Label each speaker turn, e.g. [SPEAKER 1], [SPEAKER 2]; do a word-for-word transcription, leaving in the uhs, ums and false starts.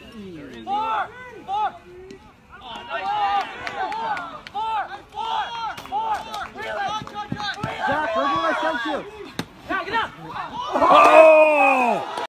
[SPEAKER 1] Four! Four! Oh, nice. Four! Four! Four! Really?
[SPEAKER 2] Jack, where do I send you?
[SPEAKER 1] Jack, get up!
[SPEAKER 3] Oh!